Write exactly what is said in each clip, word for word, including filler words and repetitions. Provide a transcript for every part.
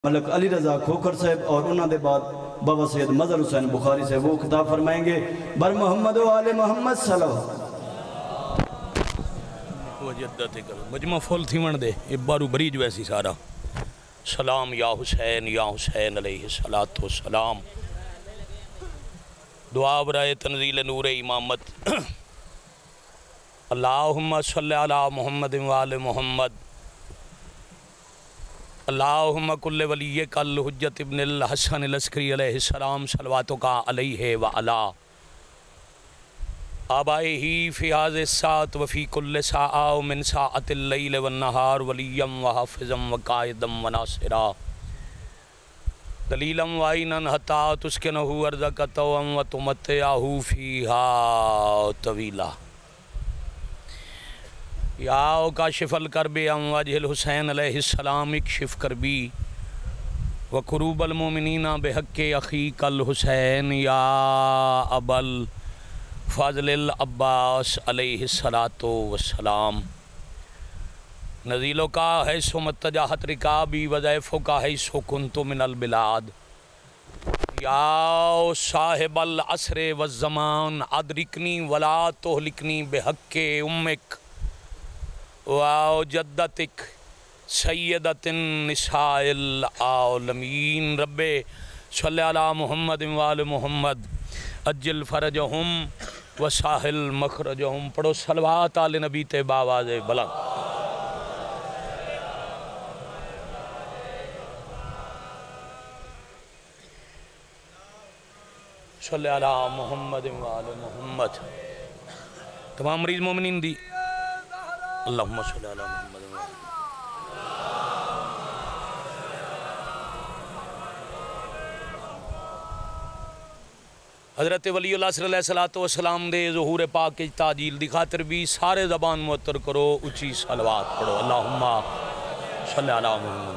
ملک علی رضا کھوکھر صاحب اور انہوں نے بعد بابا سید مظہر حسین بخاری سے وہ خطاب فرمائیں گے بر محمد و آل محمد صلی اللہ مجمع فل تھی من دے بارو بریج ویسی سارا سلام یا حسین یا حسین علیہ السلام دعا برائے تنزیل نور امامت اللہم صلی علی محمد و آل محمد اللہم کل ولی کل حجت ابن الحسن العسکری علیہ السلام صلواتو کا علیہ وعلا آبائہی فی حاض الساعت وفی کل ساعہ من ساعت اللیل والنہار ولیم وحافظم وقائدم وناصرہ دلیلم وائنن حتا تسکنہو ارزکتوم وتمتعہو فیہا طویلہ یا کاشف الکرب ام وجہ الحسین علیہ السلام اکشف کربی وقروب المومنین بحق اخیق الحسین یا ابل فضل العباس علیہ السلام نزیلوں کا حیث متجاہت رکابی وضعفوں کا حیث کنت من البلاد یا صاحب العصر والزمان ادرکنی ولا تہلکنی بحق امک واو جدتک سیدت النساء العالمین رب صلی علی محمد وآل محمد اجل فرجہم وساہل مخرجہم پڑھو صلوات آل نبی تے باواز بلند صلی علی محمد وآل محمد تمام مریض مومنین دی اللہم صلی علی محمد حضرت ولی اللہ صلی اللہ علیہ وسلم دے ظہور پاک کی تاجیل دی خاطر بھی سارے زبان معطر کرو اچھی صلوات پڑھو اللہم صلی علی محمد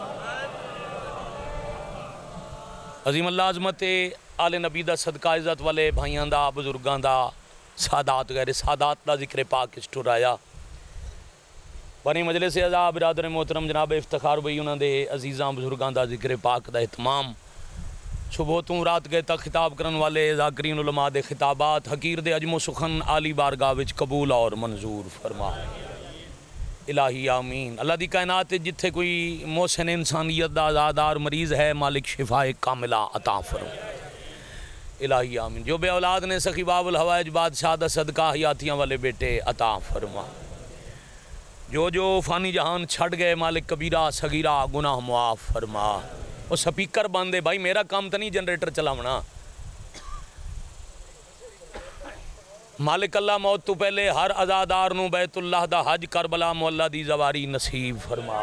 عظیم اللہ عظمت آل نبی دا صدقہ عزت والے بھائیان دا بزرگان دا سادات غیر سادات دا ذکر پاک اس ٹور آیا بانی مجلس عزا برادر محترم جناب افتخار بھئی انہوں دے عزیزاں بزرگان دا ذکر پاک دا اہتمام صبح تو رات گئے تک خطاب کرن والے ذاکرین علماء دے خطابات حقیر دے عجم و سخن عالی بارگاہ وچ قبول اور منظور فرما الہی آمین اللہ دی کائنات جتھے کوئی محسن انسانیت دا آزادار مریض ہے مالک شفا کاملہ عطا فرما الہی آمین جو بے اولاد نے سخی باب الحوائج بادشاہ دا صدقہ حیاتیاں والے بیٹے عطا فرما جو جو فانی جہان چھڑ گئے مالک کبیرہ صغیرہ گناہ معاف فرما وہ سپیکر باندھے بھائی میرا کام تا نہیں جنریٹر چلاونا مالک اللہ موت تو پہلے ہر عزادار نو بیت اللہ دا حج کربلا مولا دی زواری نصیب فرما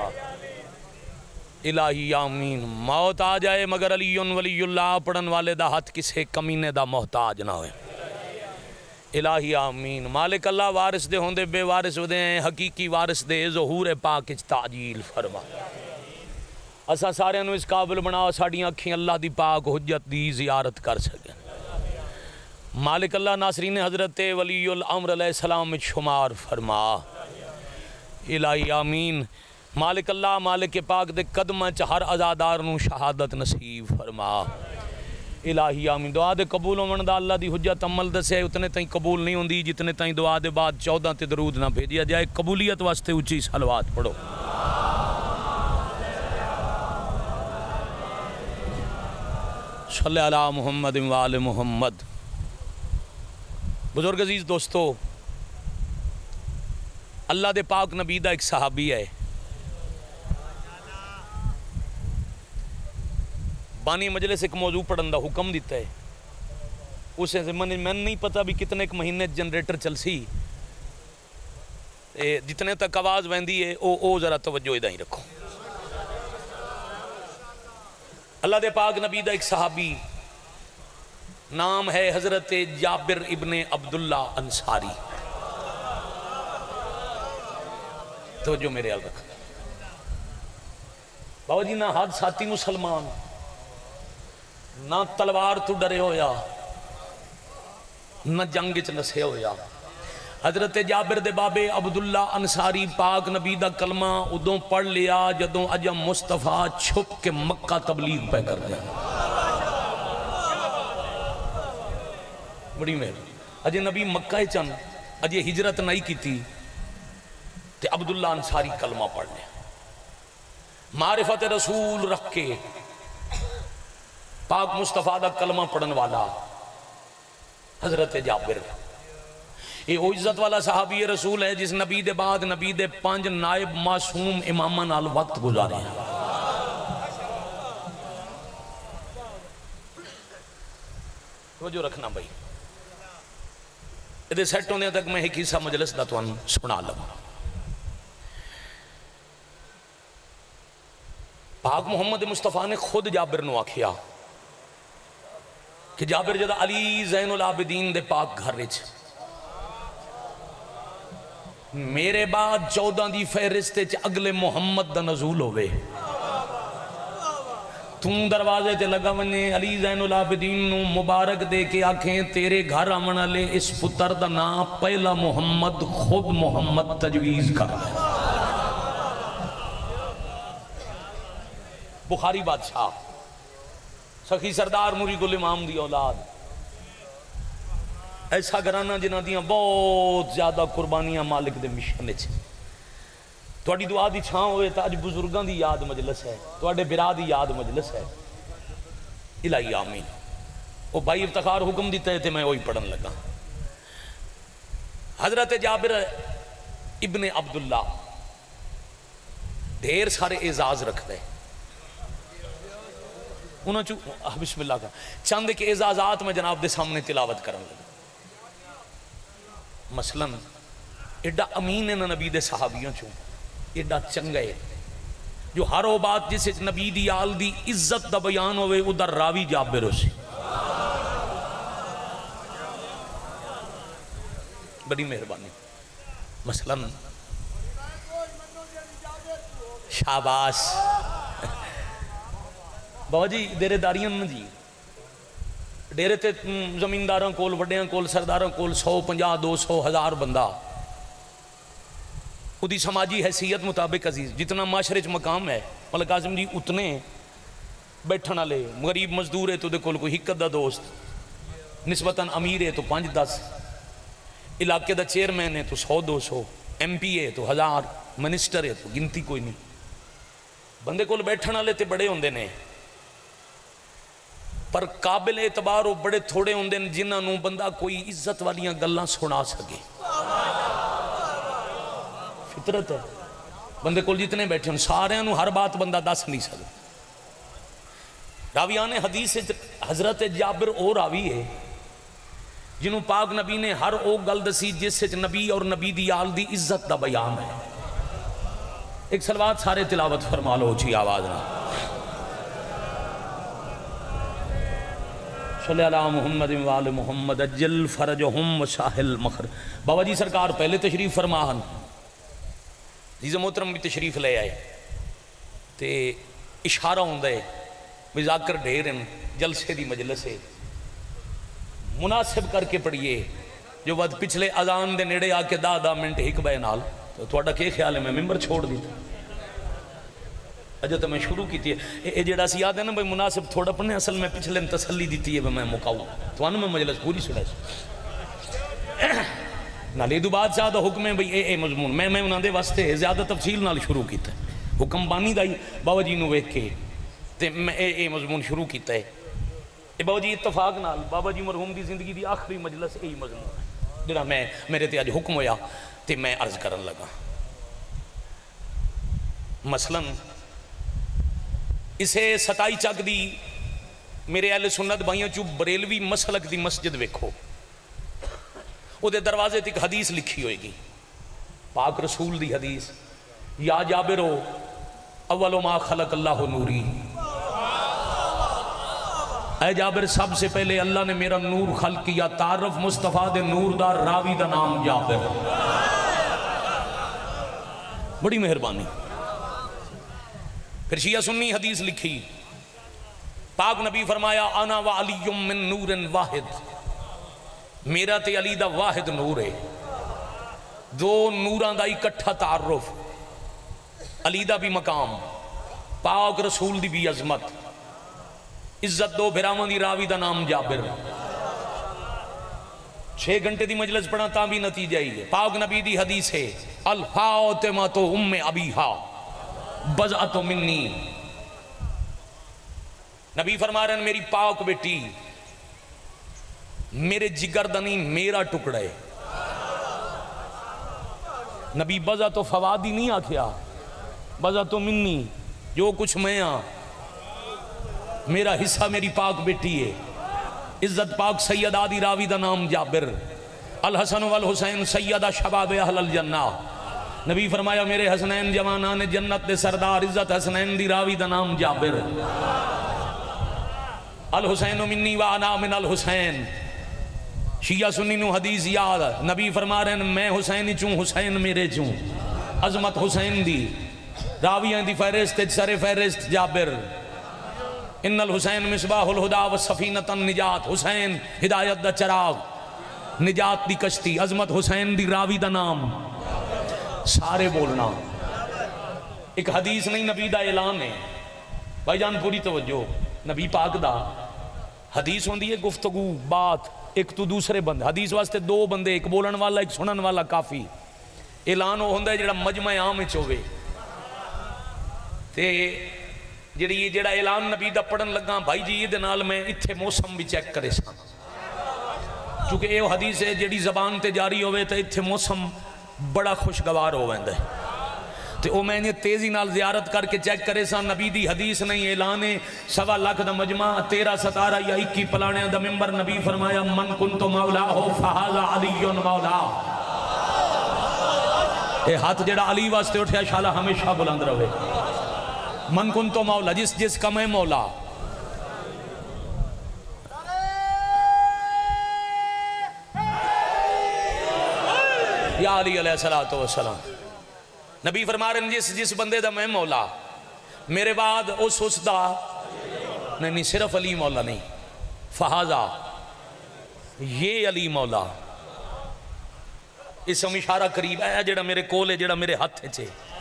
الہی آمین موت آ جائے مگر علی ولی اللہ پڑھن والے دا ہاتھ کسے کمینے دا محتاج نہ ہوئے الہی آمین مالک اللہ وارث دے ہوندے بے وارث دے حقیقی وارث دے ظہور پاک اچ تعجیل فرما اسا سارے انو اس قابل بناو ساڑیاں اکھیں اللہ دی پاک حجت دی زیارت کر سکیں مالک اللہ ناصرین حضرت ولی الامر علیہ السلام شمار فرما الہی آمین مالک اللہ مالک پاک دے قدمہ چ ہر عزادار نو شہادت نصیب فرما الہی آمین دعا دے قبول ہونے دا اللہ دی حجت عمل دسے اتنے تائیں قبول نہیں ہوندی جتنے تائیں دعا دے بعد چودہ تے درود نہ بھیجیا جائے قبولیت واسطے اچھی صلوات پڑھو صلی علی محمد وآل محمد بزرگ عزیز دوستو اللہ دے پاک نبی دا ایک صحابی ہے بانی مجلس ایک موضوع پڑھن دا حکم دیتا ہے اسے زمانے میں نہیں پتا بھی کتنے ایک مہینے جنریٹر چل سی جتنے تک آواز ویندی ہے او او ذرا توجہ ادھا ہی رکھو اللہ دے پاک نبی دا ایک صحابی نام ہے حضرت جابر ابن عبداللہ انصاری توجہ میرے حال رکھ بابا جی نہ حادثاتی مسلمان نہ تلوار تو ڈرے ہویا نہ جنگ چ نسے ہویا حضرت جابر دے بابے عبداللہ انصاری پاک نبی دا کلمہ ادوں پڑھ لیا جدوں اجم مصطفیٰ چھپ کے مکہ تبلیغ پہ کر دیا. بڑی مہر اجے نبی مکہ چن اجے ہجرت نہیں کی تھی تے عبداللہ انصاری کلمہ پڑھ لیا. معرفت رسول رکھ کے پاک مصطفیٰ دا کلمہ پڑھن والا حضرت جابر یہ وہ عزت والا صحابی رسول ہے جس نبی دے بعد نبی دے پانچ نائب معصوم امامہ نال وقت گزارے ہیں. توجہ رکھنا بھائی ادھے سیٹ ہونے تک میں ایک حصہ مجلس دا تو سنا لوں. پاک محمد مصطفیٰ نے خود جابر نو آکھیا کہ جابر جدہ علی زین العابدین دے پاک گھر رچ میرے بعد چودہ دی فہرستے چ اگلے محمد دا نزول ہوئے تم دروازے تے لگا ونے علی زین العابدین نو مبارک دے کے آکھیں تیرے گھر آمنا لے اس پتر دا نام پہلا محمد خود محمد تجویز کر لے. بخاری بادشاہ سخی سردار نوری گل امام دی اولاد ایسا گھرانہ جنہ دیاں بہت زیادہ قربانیاں مالک دے مشن چھے. تواڈی دعا دی چھاں ہوئے تا اج بزرگاں دی یاد مجلس ہے تواڈے برا دی یاد مجلس ہے. الہی آمین. وہ بھائی افتخار حکم دیتا ہے تے میں وہی پڑھن لگا. حضرت جابر ابن عبداللہ ڈھیر سارے اعزاز رکھ دے انہوں چو بسم اللہ کا چند کے اعزازات میں جناب دے سامنے تلاوت کرن لگا. مثلاً ایڈا امین ہے نبی دے صحابیوں چوں ایڈا چنگا ہے جو ہر وہ بات جسے نبی دی آل دی عزت دا بیان ہوئے ادھر راوی جابر ہو سی. بڑی مہربانی. مثلاً شاباش بابا جی دیرے داریاں نا جی ڈیرے تے زمینداراں کول وڈیاں کول سرداراں کول سو پنجا دو سو ہزار بندہ ادھی سماجی حیثیت مطابق عزیز جتنا معاشرے چ مقام ہے ملک اعظم جی اتنے بیٹھن والے غریب مزدور ہے تو دے کول کوئی ہکت دا دوست نسبتاً امیر ہے تو پانچ دس علاقے دا چیئرمین ہے تو سو دو سو ایم پی ہے تو ہزار منسٹر ہے تو گنتی کوئی نہیں. بندے کول بیٹھن والے تے بڑے ہوندے نے پر قابل اعتبار وہ بڑے تھوڑے ہوندے نے جنہاں نوں بندہ کوئی عزت والیاں گلاں سنا سکے. فطرت ہے بندے کول جتنے بیٹھے ہیں سارے نوں ہر بات بندہ دس نہیں سکتا. راویان حدیث حضرت جابر او راوی ہے جنہوں پاک نبی نے ہر او گل دسی جس سے نبی اور نبی دی آل دی عزت دا بیان ہے. ایک صلوات سارے تلاوت فرما لو اچھی آواز نہ. صلی اللہ محمد وآل محمد اجل فرجہم وساہل مخر. بابا جی سرکار پہلے تشریف فرماہن عزیز محترم بھی تشریف لے آئے تے اشارہ ہوندہ ہے مذاکر ڈھیرن جلسے دی مجلس ہے مناسب کر کے پڑھئے جو وقت پچھلے اذان دے نیڑے آ کے دا دا منٹ ایک بے نال تو تھوڑا کیا خیال ہے میں ممبر چھوڑ دیتا اجھا تو میں شروع کی تھی اے جیڑا سی یاد ہے نا بھائی مناسب تھوڑا پڑھنے اصل میں پچھلے تسلی دیتی ہے میں مکاؤں تو آنو میں مجلس پوری سڑا ہے نالی دو بعد زیادہ حکم ہے بھئی اے اے مضمون میں میں انہاں دے واسطے زیادہ تفصیل نال شروع کیتا ہے حکم بانی دائی بابا جی نو ویک کے تے میں اے اے مضمون شروع کیتا ہے. اے بابا جی اتفاق نال بابا جی مرحوم دی زندگی دی آخری مجلس اے مضمون ہے جڑا میں میرے تے آج حکم ہویا تے میں عرض کرن لگا. مثلاً اسے ستائی چک دی میرے اہل سنت بھائیوں چو بریلوی مسلک دی مسجد ویکھو او دے دروازے تک حدیث لکھی ہوئے گی پاک رسول دی حدیث یا جابرو اول ما خلق اللہ نوری. اے جابر سب سے پہلے اللہ نے میرا نور خلق کیا تعارف مصطفیٰ دے نور دا راوی دا نام جابر. بڑی مہربانی. پھر شیعہ سنی حدیث لکھی پاک نبی فرمایا انا و علی من نور واحد میرا تے علی دا واحد نور ہے. دو نوراں دا اکٹھا تعارف، علی دا بھی مقام، پاک رسول دی بھی عظمت، عزت دو بھراواں دی، راوی دا نام جابر۔ چھ گھنٹے دی مجلس پڑھا تاں بھی نتیجہ ہی ہے۔ پاک نبی دی حدیث ہے الفاطمۃ ام ابیہا بضعۃ منی، نبی فرما رہے ہیں میری پاک بیٹی میرے جگر دا نہیں، میرا ٹکڑا ہے۔ نبی بضعۃ فوادی نہیں آکھیا، بضعۃ منی، جو کچھ میں ہاں میرا حصہ میری پاک بیٹی ہے۔ عزت پاک سیدہ دی، راوی دا نام جابر۔ الحسن والحسین سیدہ شباب اہل الجنہ، نبی فرمایا میرے حسنین جوانان جنت دے سردار، عزت حسنین دی، راوی دا نام جابر۔ الحسین منی وانا من الحسین، شیعہ سنی نو حدیث یاد، نبی فرما رہے ہیں میں حسین چوں، حسین میرے چوں، عظمت حسین دی، راویاں دی فہرست سر فہرست جابر۔ ان الحسین مصباح الہدا و سفینۃ النجات، حسین ہدایت دا چراغ، نجات دی کشتی، عظمت حسین دی، راوی دا نام، سارے بولنا۔ ایک حدیث نہیں، نبی دا اعلان ہے۔ بھائی جان پوری توجہ، نبی پاک دا حدیث ہوندی ہے گفتگو بات ایک تو دوسرے بندے، حدیث واسطے دو بندے، ایک بولن والا ایک سنن والا کافی۔ اعلان وہ ہوندہ ہے جڑا مجمع عام وچ ہوے، تے جڑی یہ جڑا اعلان نبی دا پڑھن لگا بھائی جی یہ دے نال میں اتھے موسم بھی چیک کرے سا، چونکہ یہ حدیث ہے جڑی زبان تے جاری ہوئے تے اتھے موسم بڑا خوشگوار ہو ویندے، تے او میں نے تیزی نال زیارت کر کے چیک کرے سا، نبی دی حدیث نہیں، اعلان ہے، سوا لاکھ دا مجمع، تیرہ ستارہ یا اکی پلانے دا ممبر، نبی فرمایا من کنتو مولا ہو فہذا علی مولا۔ اے ہاتھ جڑا علی واسطے اٹھیا شالا ہمیشہ بلند رہے، من کنتو مولا، جس جس کا میں مولا۔ یا علی علیہ السلام، نبی فرما رہے ہیں جس جس بندے دا میں مولا، میرے بعد اس اس دا نہیں نہیں، صرف علی مولا نہیں، فہذا یہ علی مولا۔ اسم اشارہ قریب ہے جڑا میرے کول ہے، جڑا میرے ہاتھ چھے۔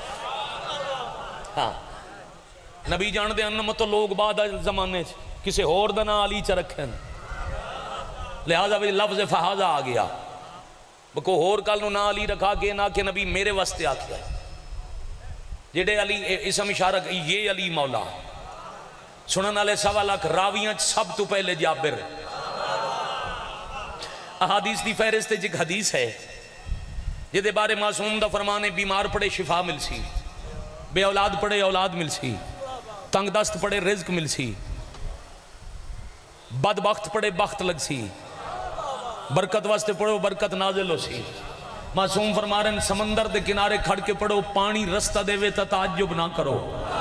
ہاں نبی جان دے انم تو لوگ بعد زمانے کسے ہور دا نا علی چا رکھیں، لہذا بھی لفظ فہذا آ گیا، بکو ہور کل نو نا علی رکھا کے نا کہ نبی میرے واسطے آکھیا ہے، جڑے علی اسم اشارہ یہ علی مولا۔ سنن والے سوا لاکھ راویاں سب تو پہلے جابر۔ احادیث دی فہرست ایک حدیث ہے جدے بارے معصوم دا فرمانے بیمار پڑے شفا مل سی، بے اولاد پڑے اولاد مل سی، تنگ دست پڑے رزق مل سی، بدبخت پڑے بخت لگ سی، برکت واسطے پڑھو برکت نازل ہو سی۔ معصوم فرما رہے ہیں سمندر دے کنارے کھڑ کے پڑھو پانی رستہ دے وے تا تعجب نہ کرو،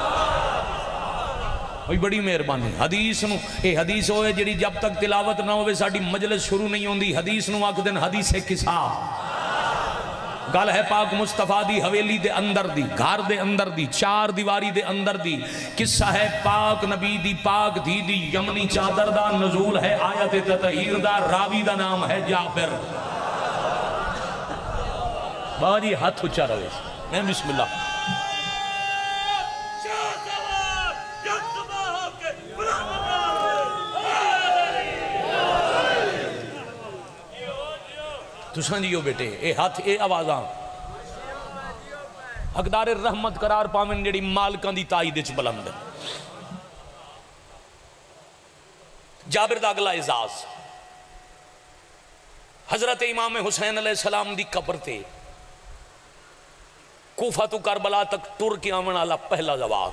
وہی بڑی مہربانی۔ حدیث نو اے حدیث ہوئے جڑی جب تک تلاوت نہ ہوئے ساڑی مجلس شروع نہیں ہوندی، حدیث نو آکھ دن حدیث کسا، گل ہے پاک مصطفیٰ دی حویلی دے اندر دی، گھر دے اندر دی، چار دیواری دے اندر دی، قصہ ہے پاک نبی دی، پاک دی دی، یمنی چادر دا، نزول ہے آیت تطہیر دا، راوی دا نام ہے جابر۔ بابا جی ہاتھ اچھا روے میں بسم اللہ۔ تساں جیو بیٹے اے ہاتھ اے آوازاں حقدار رحمت قرار پاویں جڑی مالکاں دی تائید وچ بلند ہے۔ جابر دا اگلا اعزاز، حضرت امام حسین علیہ السلام دی قبر تے کوفہ تو کربلا تک ٹر کے آون والا پہلا زوار،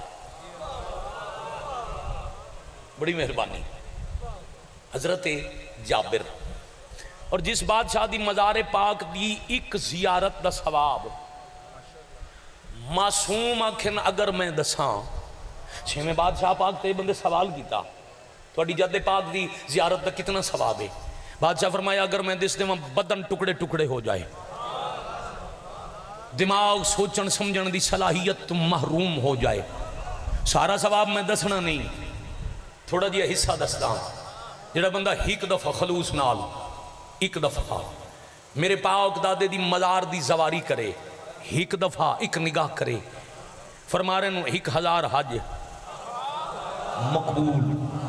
بڑی مہربانی حضرت جابر۔ اور جس بادشاہ دی مزار پاک دی ایک زیارت دا ثواب معصوم آکھن اگر میں دساں، چھویں بادشاہ پاک تے بندے سوال کیتا تھوڑی جد پاک دی زیارت دا کتنا ثواب ہے؟ بادشاہ فرمایا اگر میں دس دے میں بدن ٹکڑے ٹکڑے ہو جائے، دماغ سوچن سمجھن دی صلاحیت محروم ہو جائے، سارا ثواب میں دسنا نہیں، تھوڑا جی حصہ دستا۔ جڑا بندہ ایک دفعہ خلوص نال ایک دفعہ میرے پاک دادے دی مزار دی زواری کرے ایک دفعہ ایک نگاہ کرے فرما رہے ہیں ایک ہزار حج مقبول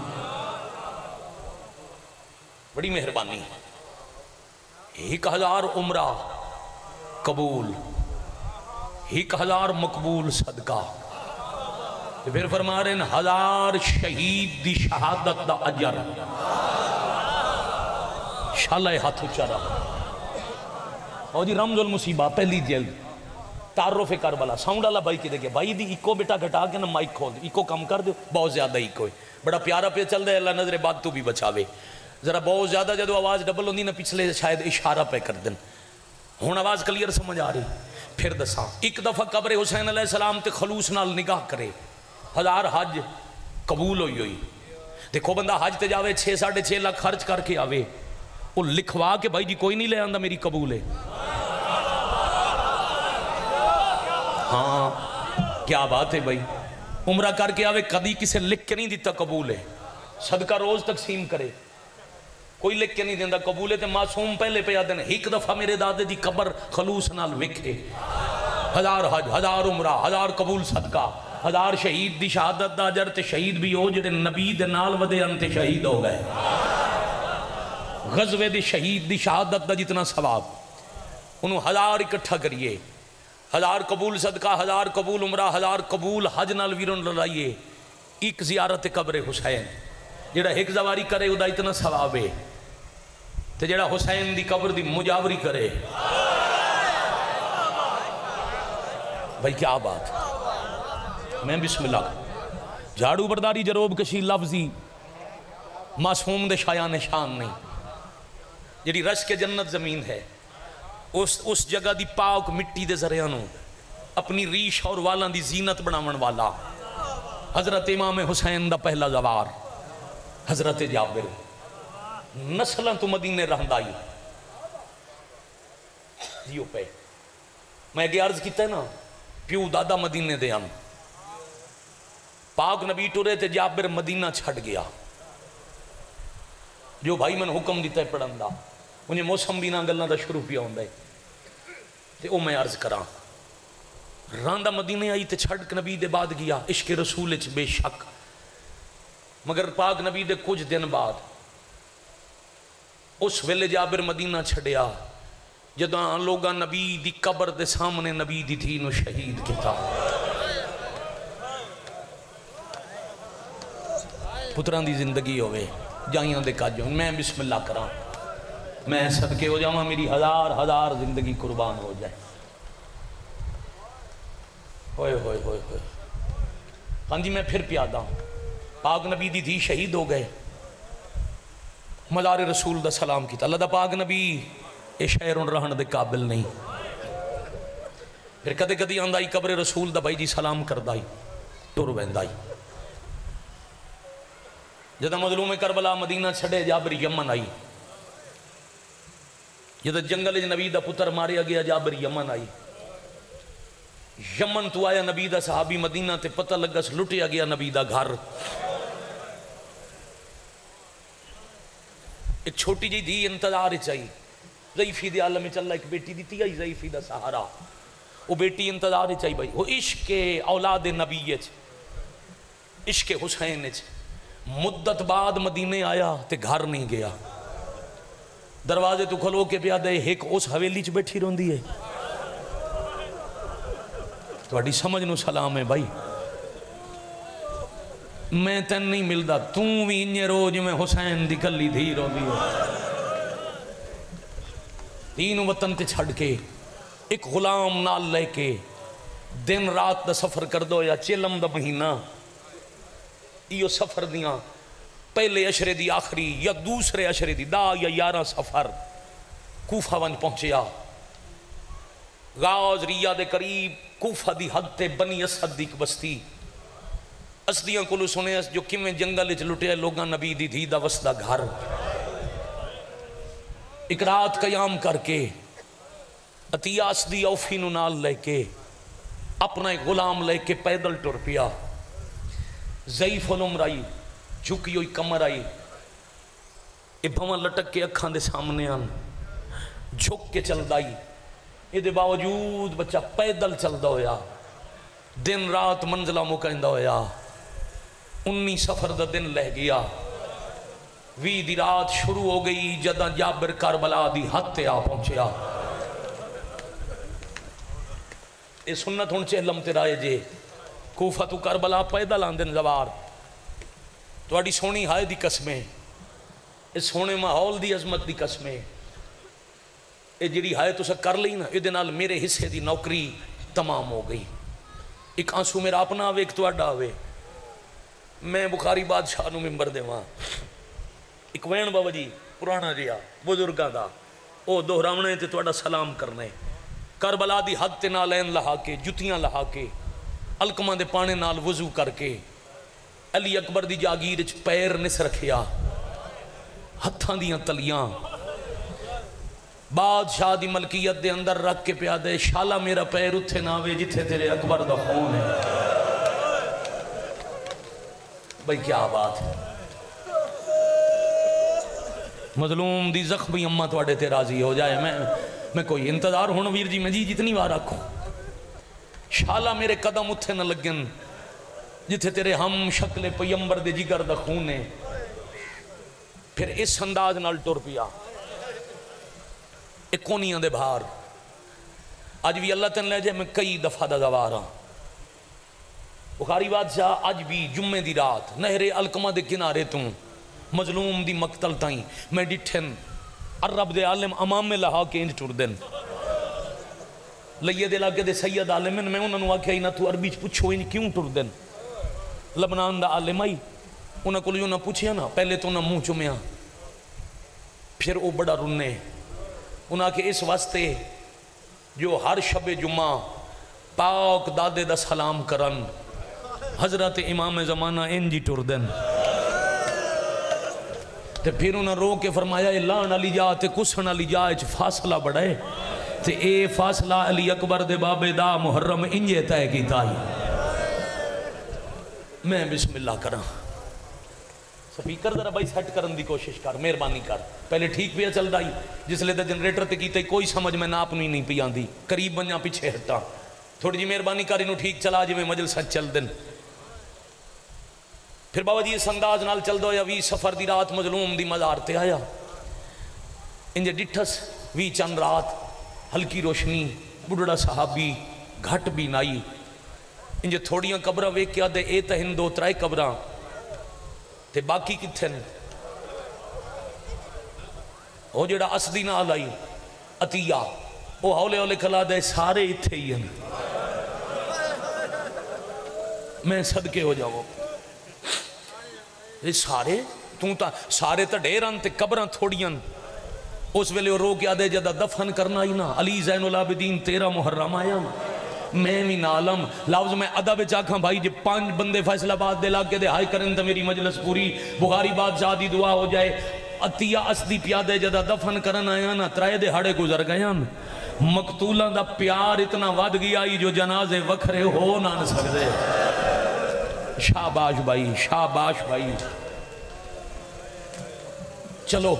بڑی مہربانی ایک ہزار عمرہ قبول ایک ہزار مقبول صدقہ پھر فرما رہے ہیں ہزار شہید دی شہادت دا اجر شالہ ہاتھ اچھا رہا اور جی رمز المصیبہ پہلی جلد تعارف کربلا ساؤنڈ والا بھائی کی دیکھے بھائی دی ایکو بیٹا گھٹا کے نا مائک کھول دی ایکو کم کر دو بہت زیادہ ایکو ہے بڑا پیارا پہ چل دے اللہ نظر بات تو بھی بچاوے ذرا بہت زیادہ جدو آواز ڈبل ہوندی نا پچھلے شاید اشارہ پہ کر دن ہون آواز کلیئر سمجھ آ رہی پھر دساں ایک دفعہ قبر حسین علیہ السلام تے خلوص نال نگاہ کرے ہزار حج قبول ہوئی ہوئی دیکھو بندہ حج تے جاوے چھ ساڑھے چھ لاکھ خرچ کر کے آوے وہ لکھوا کے بھائی جی کوئی نہیں لے آندہ میری قبول ہے ہاں کیا بات ہے بھائی عمرہ کر کے آوے کدی کسے لکھ کے نہیں دیتا قبول ہے صدقہ روز تقسیم کرے کوئی لکھ کے نہیں دیندہ قبول ہے تے معصوم پہلے پہ یاد دینا ایک دفعہ میرے دادے دی قبر خلوص نال وکھے ہزار حج ہزار عمرہ ہزار قبول صدقہ ہزار شہید دی شہادت دا اجر تے شہید بھی ہو جڑے نبی دے نال ودے انتے شہید ہو گئے غزوے دی شہید دی شہادت دا جتنا ثواب انہوں ہزار اکٹھا کریے ہزار قبول صدقہ ہزار قبول عمرہ ہزار قبول حج نال ویرون لڑائیے ایک زیارت قبر حسین جڑا ایک زواری کرے ادا اتنا ثواب ہے تے جڑا حسین دی قبر دی مجاوری کرے بھائی کیا بات میں بسم اللہ جھاڑو برداری جروب کشی لفظی معصوم دے شایان شان نہیں جڑی رش کے جنت زمین ہے اس اس جگہ دی پاک مٹی دے ذریعہ اپنی ریش اور والاں دی زینت بناون والا حضرت امام حسین دا پہلا زوار حضرت جابر نسلاں تو مدینے رہندائی جیو پہ میں اگے عرض کیتا ہے نا پیو دادا مدینے دے ہم پاک نبی ٹورے تے جابر مدینہ چھڑ گیا جو بھائی میں نے حکم دیتا ہے پڑھن دا انہیں موسم بھی نہ گلنا دا شروع پیا ہوندہ ہے تے او میں عرض کراں راندہ مدینے آئی تے چھڑ نبی دے بعد گیا عشق رسول اچ بے شک مگر پاک نبی دے کچھ دن بعد اس ویلے جابر مدینہ چھڑیا جداں لوگاں نبی دی قبر دے سامنے نبی دی تھی نو شہید کیتا پتران دی زندگی ہوئے جائیاں دے کاجوں میں بسم اللہ کراں میں صدقے ہو جاؤں میری ہزار ہزار زندگی قربان ہو جائے ہوئے ہوئے ہوئے ہوئے ہاں جی میں پھر پیادہ ہوں پاک نبی دی تھی شہید ہو گئے مزار رسول دا سلام کیتا اللہ دا پاک نبی اے شہرون رہن دے قابل نہیں پھر کدے کدی آندائی قبر رسول دا بھائی جی سلام کردائی ٹور ویندائی جدہ مظلوم کربلا مدینہ چھڑے جابر یمن آئی جدہ جنگل نبی دا پتر ماریا گیا جابر یمن آئی یمن تو آیا نبی دا صحابی مدینہ تے پتہ لگا سے لٹیا گیا نبی دا گھر ایک چھوٹی جی دی انتظار چاہی ضعیفی دے عالم چل رہا ایک بیٹی دیتی آئی ضعیفی دا سہارا وہ بیٹی انتظار چاہی بھائی وہ عشق اولاد نبی عشق حسین مدت بعد مدینے آیا تے گھر نہیں گیا دروازے تو کھلو کے پیا دے ایک اس حویلی چ بیٹھی روندی ہے تواڈی سمجھ نو سلام ہے بھائی میں تن نہیں ملدا توں بھی انجے روز میں حسین دی کلی دھی روندی ہے تین وطن تے چھڑ کے ایک غلام نال لے کے دن رات دا سفر کر دو یا چلم دا مہینہ یہ سفر دیاں پہلے اشرے دی آخری یا دوسرے اشرے دی دا یا یارہ سفر کوفہ ون پہنچیا غاز ریہ دے قریب کوفہ دی حد تے بنی اسد دی بستی اسدیاں کلو سنے جو کمیں جنگل چ لٹے لوگاں نبی دی دھی دا وسدا گھر ایک رات قیام کر کے عطیہ اسدی اوفی نو نال لے کے اپنا ایک غلام لے کے پیدل ٹر پیا ضعیف العمر آئی جھکی ہوئی کمر آئی اے بھواں لٹک کے اکھاں دے سامنے آن جھک کے چلدا ہی یہ باوجود بچہ پیدل چلدا ہویا دن رات منزلہ مکیندا ہویا انی سفر دا دن لہ گیا وی دی رات شروع ہو گئی جداں جابر کربلا دی حد تے آ پہنچیا اے سنت ہن چہلم تے رائے جے کوفہ تو کربلا پیدل آندن زوار تواڈی سونی ہائے دی قسمیں اس سونے ماحول دی عظمت دی قسمیں اے جڑی ہائے تسا کر لئی نا اے نال میرے حصے دی نوکری تمام ہو گئی ایک آنسو میرا اپنا آوے ایک تواڈا آوے میں بخاری بادشاہ نو ممبر دے وہاں ایک وین بابا جی پرانا جیا بزرگاں دا او دہراونے تے تواڈا سلام کرنے کربلا دی حد تے نال این لہا کے جتیاں لہا کے الکمہ دے پانے نال وضو کر کے علی اکبر دی جاگیر وچ پیر نس رکھیا ہتھاں دیاں تلیاں بادشاہ دی ملکیت دے اندر رکھ کے پیا دے شالا میرا پیر اتھے نہ ہوئے جتھے تیرے اکبر دا خون ہے بھئی کیا بات ہے مظلوم دی زخمی اممہ توڑے تے راضی ہو جائے میں میں کوئی انتظار ہوں ویر جی میں جی جتنی بار رکھوں شالا میرے قدم اتھے نہ لگن جتھے تیرے ہم شکل پیمبر دے جگر دا خون ہے پھر اس انداز نال ٹر پیا ایک کونیاں دے بھار آج بھی اللہ تن لے جائے میں کئی دفعہ دا گوارا بخاری بادشاہ آج بھی جمعے دی رات نہر الکمہ دے کنارے توں مظلوم دی مقتل تائیں میں ڈٹھن عرب دے عالم امام میں لہا کے انج ٹر دن لئیے دے لاکے دے سید عالمین میں انہوں نے آکھیا ہی نہ تو عربی پوچھو انج کیوں ٹر دن لبنان دا عالم آئی انہوں کو لیوں نہ پوچھیا نا پہلے تو نہ منہ چمیا پھر او بڑا رنے انہاں کے اس واسطے جو ہر شب جمعہ پاک دادے دا سلام کرن حضرت امام زمانہ انجی ٹر دن تے پھر انہاں رو کے فرمایا اے لان علی جا تے کسن علی جا اچ فاصلہ بڑھائے تے اے فاصلہ علی اکبر دے بابے دا محرم انجے تائے کی تائی میں بسم اللہ کرا سپیکر ذرا بھائی سیٹ کرن دی کوشش کر مہربانی کر پہلے ٹھیک پیا چل دائی جس لئے دا جنریٹر تے کیتے کوئی سمجھ میں ناپ نہیں نہیں پیان دی قریب بنیا پیچھے ہٹا تھوڑی جی مہربانی کر انہوں ٹھیک چلا جی میں مجلس چل دن پھر بابا جی اس انداز نال چل دو یا وی سفر دی رات مظلوم دی مزار تے آیا انجے ڈٹھس وی چند رات ہلکی روشنی بڑھڑا صحابی گھٹ بھی نائی انجے تھوڑیاں قبرہ ویک کیا دے اے تہن دو ترائے قبرہ تے باقی کتھن وہ جڑا اسدی نال آئی عطیہ وہ ہولے ہولے کھلا دے سارے اتھے ہی ہیں میں صدقے ہو جاؤ یہ سارے توں تا سارے تا ڈیران تے قبران تھوڑیاں اس ویلے وہ رو کیا دے جدہ دفن کرنا ہی نا علی زین العابدین تیرا محرم آیا میں بھی نالم لفظ میں ادب چاکھاں بھائی جب پانچ بندے فیصل آباد دے لاکے دے ہائی کرن تا میری مجلس پوری بخاری بادشاہ دی دعا ہو جائے عطیہ اسدی پیادے جدہ دفن کرن آیا نا ترائے دے ہڑے گزر گیا مقتولاں دا پیار اتنا ود گیا ہی جو جنازے وکھرے ہو نہ سکتے شاباش بھائی شاباش بھائی چلو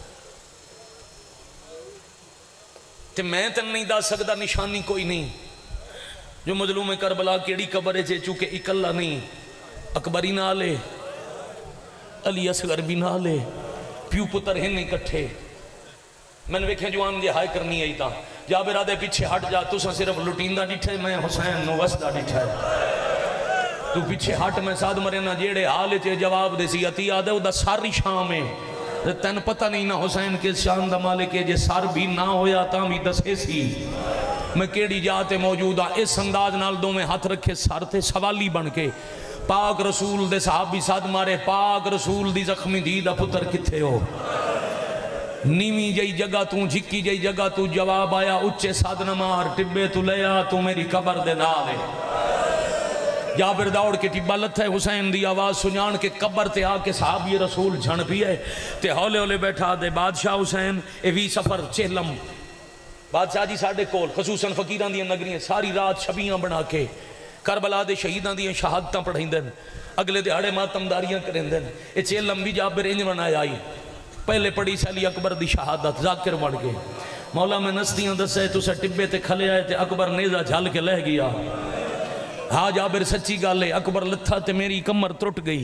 تے میں تن نہیں دا سکتا نشانی کوئی نہیں جو مظلوم کربلا کیڑی قبر ہے چونکہ اکلہ نہیں اکبری نہ لے علی اصغر بھی نہ لے پیو پتر ہیں نہیں کٹھے میں نے ویکھیں جوان جے ہائے کرنی آئی تا جابر آدھے پیچھے ہٹ جا تو سا صرف لٹیندہ ڈٹھے میں حسین نو وسدہ ڈٹھے تو پیچھے ہٹ میں ساتھ مرنا جیڑے حال چے جواب دے سی عطی آدھے دا ساری شام ہے تین پتہ نہیں نہ حسین کے شان دا مالک ہے جے سار بھی نہ ہویا تا بھی دسے سی میں کیڑی جاتے موجودہ اس انداز نال دو میں ہاتھ رکھے سار تے سوالی بن کے پاک رسول دے صحابی ساتھ مارے پاک رسول دی زخمی دی دا پتر کتھے ہو نیمی جائی جگہ تو جھکی جائی جگہ تو جواب آیا اچھے ساتھ نمار ٹبے تو لیا تو میری قبر دے نالے جابر دوڑ کے ٹبا لت ہے حسین دی آواز سنیان کے قبر تے آ کے صحابی رسول جھن بھی ہے تے ہولے ہولے بیٹھا دے بادشاہ حسین اے وی سفر چہلم بادشاہ جی ساڑھے کول خصوصاً فقیران دیاں نگریاں ساری رات شبیاں بنا کے کربلا دے شہیدان دیاں شہادتاں پڑھیں دن اگلے دہاڑے ماتمداریاں کریں دن اے چہلم بھی جابر انج بنایا آئی پہلے پڑھی سے علی اکبر دی شہادت ذاکر بڑھ گئے مولا میں نستیاں دسے تسا ٹبے تے کھلے آئے تے اکبر نیزہ جھل کے لہ گیا. ہاں جابر سچی گل ہے، اکبر لتھا تے میری کمر ٹرٹ گئی.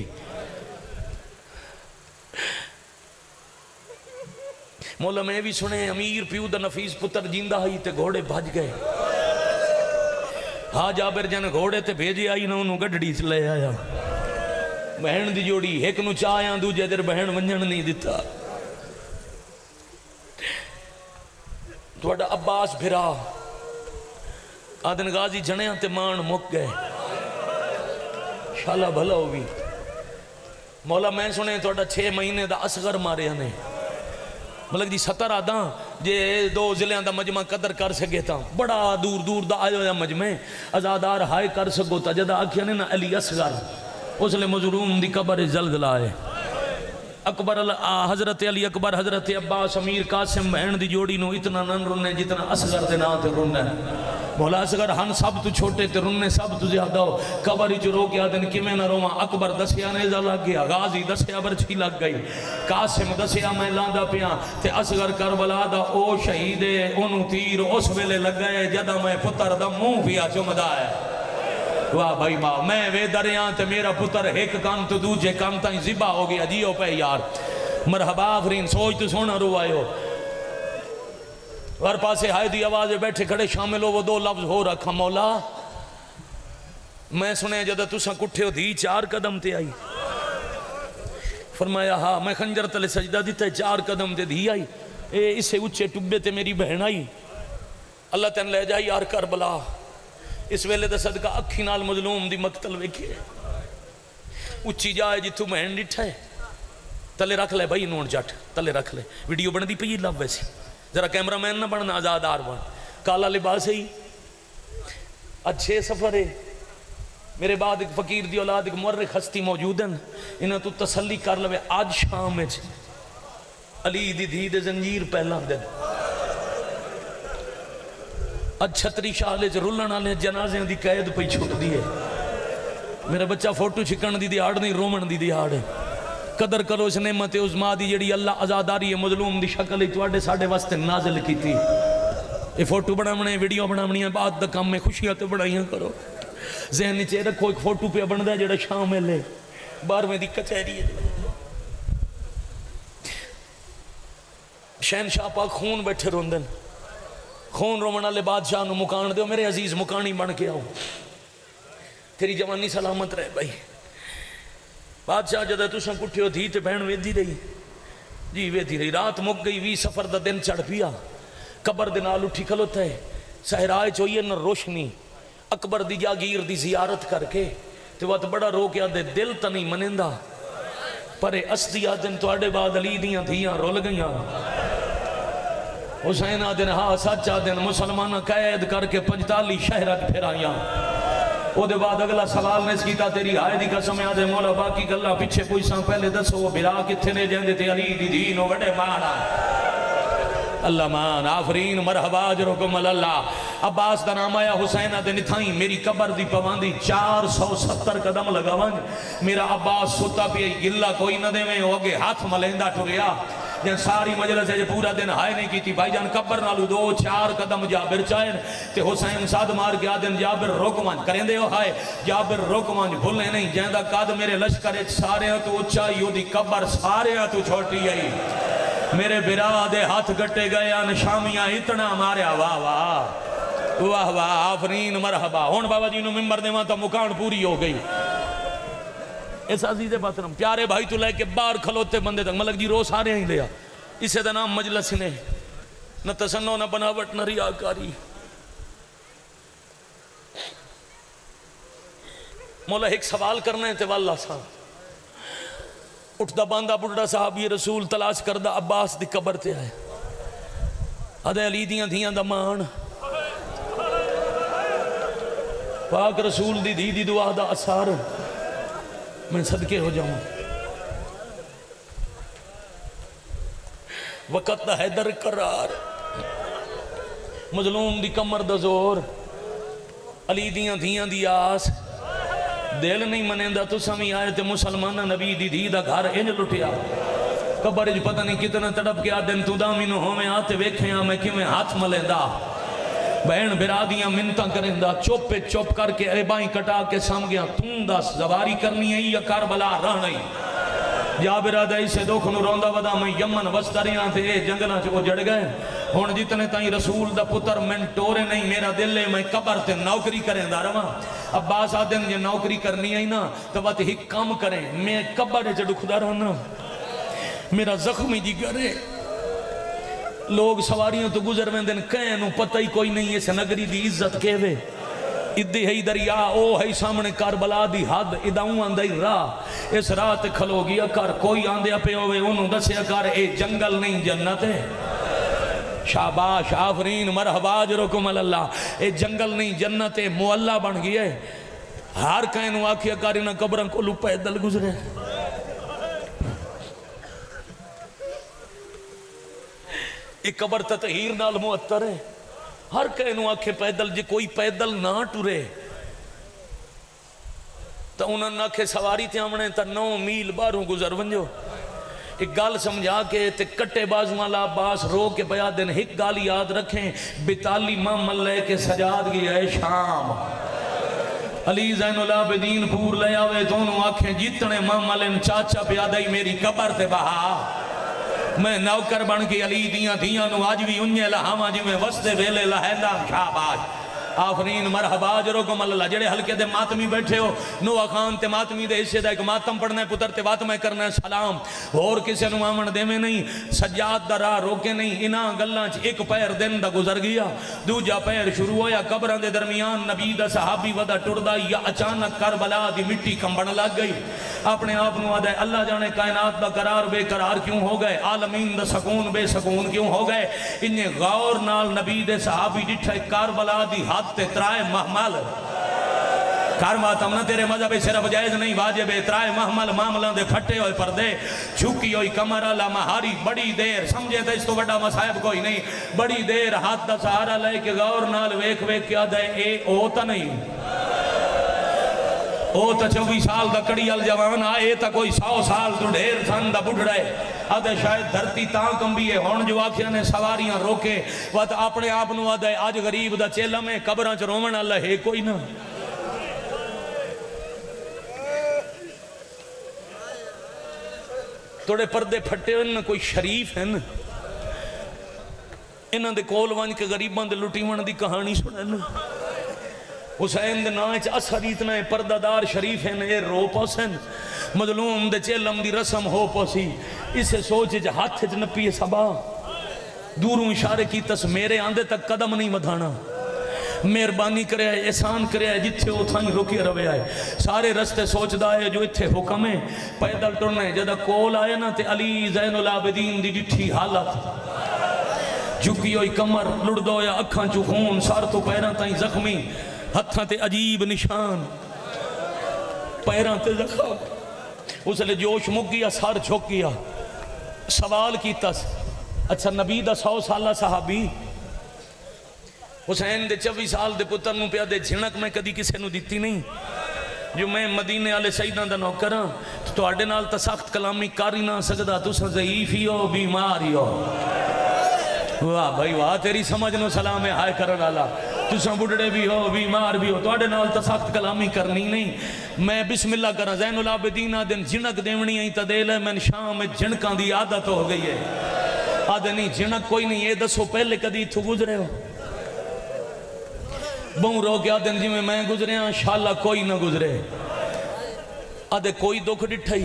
مولا میں بھی سنے امیر پیو دا نفیس پتر جیندہ ہی تے گھوڑے بھج گئے. ہاں جابر جن گھوڑے تے بھیجے آئی نہ انہوں گڈڑی سے لے آیا. بہن دی جوڑی ایک نو چاہیاں دوجہ در بہن ونجن نہیں دیتا. توڑا عباس بھرا آدن غازی جنیاں تے مان مک گئے. شالا بھلا ہوئی. مولا میں سنے توڑا چھ مہینے دا اصغر مارے ہنے ملک جی ستر آدھاں جے دو ضلعوں دا مجمع قدر کر سکے تھا. بڑا دور دور دا آئے ہویا مجمع ازادار ہائے کر سکو تا جدہ آکھیا نے نا علی اصغر اس لئے مظلوم دی قبر زلزلہ آئے. اکبر حضرت علی اکبر حضرت عباس امیر قاسم بہن دی جوڑی نو اتنا نن رنے جتنا اصغر دے نا تے رنے. مولا اصغر ہن سب تو چھوٹے تے رنے سب تو زیادہ ہو. قبر ہی جو رو کے آدن کی میں نہ روما. اکبر دسیا نیزہ لگ گیا، غازی دسیا برچھی لگ گئی، قاسم دسیا میں لاندہ پیا تے اصغر کربلا دا او شہیدے انہوں تیر اس ویلے لگ گئے جدہ میں پتر دا منہ پیا چمدہ ہے. واہ بھائی ماں میں وے دریاں تے میرا پتر ایک کان تو دوجے کان تائیں زبا ہو گیا. جیو پہ یار مرحبا آفرین سوچ تو سونا رو آئے ہو. اور پاسے ہائے دی آوازیں بیٹھے کھڑے شامل ہو وہ دو لفظ ہو رکھا. مولا میں سنے جدہ تساں کٹھے ہو دی چار قدم تے آئی. فرمایا ہاں میں خنجر تلے سجدہ دیتا ہے چار قدم تے دی آئی. اے اسے اچھے ٹبے تے میری بہن آئی. اللہ تین لے جائی یار کربلا. اس ویلے دا صدقہ اکھی نال مظلوم دی مقتل ویکھے اچھی جائے جی تو مہن ڈٹھا ہے تلے رکھ لے بھائی نون جٹ تلے رکھ لے. ویڈیو بن دی پئی لو ویسی ذرا کیمرہ مین نہ بننا آزادار بن. کالا لباس ہی اچھے سفر ہے. میرے بعد ایک فقیر دی اولاد ایک مورخ ہستی موجود ہیں انہاں تو تسلی کر لوے آج شام وچ علی دی دھی دے زنجیر پہلا دن اج چھتری شالے چ رولن والے جنازے دی قید پئی چھٹ دی ہے. میرا بچہ فوٹو چھکن دی دیہاڑ نہیں رومن دی دیہاڑ ہے. قدر کرو اس نعمت عظما دی جڑی اللہ آزاداری مظلوم دی شکل ہی تواڈے ساڈے واسطے نازل کیتی. اے فوٹو بناونے ویڈیو بناونیاں بعد دا کم میں خوشیاں تے بڑائیاں کرو. ذہن نیچے رکھو ایک فوٹو پہ بندا ہے جڑا شام ویلے بارہویں دی کچہری ہے. شہنشاہ پاک خون بیٹھے روندن خون رومن والے بادشاہ نو مکان دیو میرے عزیز مکانی بن کے آؤ تیری جوانی سلامت رہے بھائی. بادشاہ جدہ تساں کٹھے ہو تھی تے بہن ویدی رہی جی ویدی رہی. رات مک گئی وی سفر دا دن چڑھ پیا. قبر دے نال اٹھی کھلوتا ہے صحرائے چوئیے نہ روشنی. اکبر دی جاگیر دی زیارت کر کے تے وقت بڑا رو کے آدھے دل تا نہیں منندہ پرے اسدی آدھن تو آڑے بعد علی دیاں دھیاں رول گئیاں. حسین آدھن ہاں سچ آدھن مسلمانہ قید کر کے پنجتالی شہرت پھر آیاں. او دے بعد اگلا سوال نے اس کیتا تیری آئے دی قسم آدھے مولا باقی گلہ پیچھے کوئی ساں پہلے دسو وہ بھرا کتھے نے جہندے تے علی دی دینو وڈے مانا. اللہ مان آفرین مرحبا جرکم اللہ. عباس دا نام آیا حسین آدھے نتھائیں میری قبر دی پواندی چار سو ستر قدم لگاوانج. میرا عباس ستا پی گلہ کوئی نہ دے میں ہوگے ہاتھ ملیندہ ٹوریا جن ساری مجلس ہے جو پورا دن ہائے نہیں کی تھی. بھائی جان قبر نالو دو چار قدم جابر چاہیں تے حسین ساتھ مار کے آدھن جابر رکمان کریں دے ہو ہائے جابر رکمان بھولے نہیں جہندہ قد میرے لشکر سارے ہیں تو اچھائی ہو دی قبر سارے ہیں تو چھوٹی آئی. میرے برادے ہاتھ گٹے گئے ان شامیاں اتنا ماریا واہ واہ واہ واہ آفرین مرحبا. ہون بابا جی نو ممبر دے تو مکان پوری ہو گئی. اس عزیز باترم پیارے بھائی تو لے کے بار کھلوتے بندے تک ملک جی رو سارے ہیں لیا. اسے دا نام مجلس نے نہ تسنو نہ بناوٹ نہ ریاکاری. مولا ایک سوال کرنے تے واللہ صاحب اٹھتا باندھا بڑھڑا صاحب یہ رسول تلاش کردہ عباس دی قبر تے آئے ادھے علی دیاں دھیاں دا مان پاک رسول دی دی دی دعا دا اثار میں صدقے ہو جاؤں. وقت دا حیدر قرار مظلوم دی کمر دا زور علی دیاں دھیاں دی آس دل نہیں منیندہ تو سمی آئے تے مسلمانہ نبی دی دی دا گھر انج لٹیا قبر جو پتہ نہیں کتنا تڑپ کے آدن تو دامی نو ہومیں آتے ویکھیں میں کیوں ہاتھ ملے دا بہن برا دیاں منتاں کریں دا چوپ پہ چوپ کر کے اے بائیں کٹا کے سام گیا تم دا زواری کرنی ہے یا کربلا رہنا ہی جابر آدھائی سے دکھ نو روندہ ودا میں یمن وستریاں تھے جنگلہ چکو جڑ گئے ہون جتنے تائیں رسول دا پتر من ٹورے نہیں میرا دل لے میں قبر تے نوکری کریں دا رہا عباس آدھن یہ نوکری کرنی ہے نا تو وقت ہی کام کریں میں قبر چے دکھ دا رہنا میرا زخمی جی کرے لوگ سواریوں تو گزر میں دن کہیں نو پتہ ہی کوئی نہیں ہے سنگری دی عزت کہوے ادھی ہے دریا او ہے سامنے کربلا دی حد اداؤں آندھائی راہ اس رات کھلو گیا کر کوئی آندھیا پہ ہوئے انہوں دسیا کر اے جنگل نہیں جنت ہے شاباش آفرین مرحبا جرکم اللہ اے جنگل نہیں جنت ہے مولا بن گیا ہے ہر کہیں نو آکھیا کاری نہ قبرن کو لو پیدل گزرے ایک قبر تطہیر نال معطر ہے ہر کہنو آکھے پیدل جے کوئی پیدل نہ ٹورے تو انہوں نے آکھے سواری تھے ہمیں تا نو میل باروں گزر ونجو ایک گال سمجھا کے تے کٹے بازوں والا باس رو کے بیا دن ایک گال یاد رکھیں بتالی مام لے کے سجاد گیا ہے شام علی زین العابدین پور لے آوے تو انہوں آکھیں جتنے مام لین چاچا پیادائی میری قبر تے بہا میں نوکر بن کے علی دیاں دیاں نو آج بھی انجے لہاما جی میں وستے ویلے لہیندہ شاباش آفرین مرحبا جرکم اللہ جڑے حلقے دے ماتمی بیٹھے ہو نو خان تے ماتمی دے حصے دا ایک ماتم پڑھنا ہے پتر تے واتمہ کرنا ہے سلام اور کسے نو آمن دے میں نہیں سجاد دا راہ روکے نہیں انہاں گلان چ ایک پیر دن دا گزر گیا دوجا پیر شروع ہویا قبران دے درمیان نبی دا صحابی ودا ٹردہ یا اچانک کربلا دی مٹی کمبن لگ گئی اپنے آپ نو آدھے اللہ جانے کائنات دا قرار بے قرار کیوں ہو گئے عالمین دا سکون بے سکون کیوں ہو گئے انہیں غور نال نبی دے صحابی ڈٹھے کربلا دی حد تے ترائے محمل کارماتم نہ تیرے مذہب صرف جائز نہیں واجب ترائے محمل معاملہ دے پھٹے ہوئے پردے چھوکی ہوئی کمر اللہ مہاری بڑی دیر سمجھے تھا اس تو بڑا مسائب کوئی نہیں بڑی دیر ہاتھ دا سہارا لے کے غور نال ویک ویک کیا دے اے اوتا نہیں او تا چوبی سال دا کڑیال جوان آئے تا کوئی سو سال تو ڈھیر سن دا بڑھ رہے آدھے شاید دھرتی تاں کمبی ہے ہون جو آکھیا نے سواریاں روکے وقت اپنے آپ نو آدھے آج غریب دا چیلہ میں قبران چ رومن اللہ ہے کوئی نہ توڑے پردے پھٹے ہوئے کوئی شریف ہیں انہاں دے کول وانج کے غریبان دے لٹی من دی کہانی سنیں حسین دے نائچ اثر اتنا ہے پردادار شریف ہیں یہ رو پوسن مظلوم دے چیلم دی رسم ہو پوسی اسے سوچے جا ہاتھ چ نپی سبا دوروں اشارے کی تس میرے آندے تک قدم نہیں مدھانا مہربانی کرے ہے احسان کرے ہے جتھے اتھائیں رکے روے آئے سارے رستے سوچ دائے جو اتھے حکم ہے پیدل ٹرنے جدہ کول آئے نا تے علی زین العابدین دی جٹھی حالت جھکی ہوئی کمر لڑ دو یا اکھاں چو خون سار تو پیران تائیں زخمی ہتھاں تے عجیب نشان پیران تے زخم اس لئے جوش مک گیا سار جھک گیا سوال کی تس اچھا نبی دا سو سالہ صحابی حسین دے چوی سال دے پتر نو پیا دے جھنک میں کدی کسے نو دیتی نہیں جو میں مدینے آلے سیدان دا نوکراں تو تو آڈے نال تا سخت کلامی کاری نہ سکدا تو سا ضعیفی ہو بیماری ہو واہ بھائی واہ تیری سمجھ نو سلام ہے ہائے کرن اللہ تو سا بڑھڑے بھی ہو بیمار بھی ہو تو آڈے نال تا سخت کلامی کرنی نہیں میں بسم اللہ کرا زین العابدین آدن جھنک دیونی آئی تا دے لے میں شام میں جھنکان دی عادت ہو گئی ہے آدھے نہیں جھنک کوئی نہیں یہ دسو پہلے کدی تو گزرے ہو بہن رو کے آدھن جی میں میں گزرے ہیں شاءاللہ کوئی نہ گزرے آدھے کوئی دکھ ڈٹھائی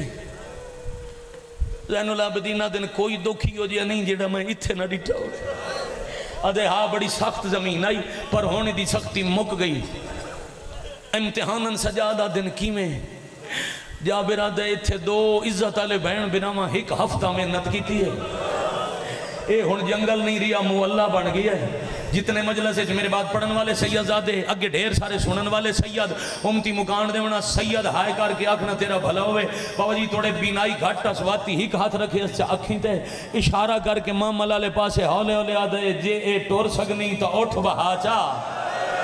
زین العابدین آدھن کوئی دکھی ہو جیا نہیں جیڑا میں اتھے نہ ڈٹھا ہو آدھے ہاں بڑی سخت زمین آئی پر ہونے دی سختی مک گئی امتحاناً سجاد آدھن کی میں جابر آدھے اتھے دو عزت آلے بہن بناما ایک ہفتہ محنت کی تھی ہے اے ہن جنگل نہیں ریا مولا بن گیا ہے جتنے مجلس ہے میرے بات پڑھن والے سید زادے اگے ڈھیر سارے سنن والے سید امتی مکان دے ونا سید ہائے کر کے آکھنا تیرا بھلا ہوئے بابا جی توڑے بینائی گھٹا سواتی ہی ہاتھ رکھے اس سے اکھیں تے اشارہ کر کے مام ملالے پاسے ہولے ہولے آدھے جے اے ٹور سگنی تا اٹھ بہا چا